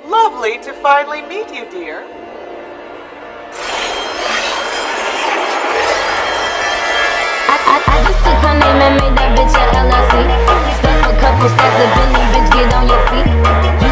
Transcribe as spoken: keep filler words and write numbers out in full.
Lovely to finally meet you, dear. I, I, I just took her name and made that bitch a L L C. Stuff a couple stacks of Benny, bitch, get on your feet.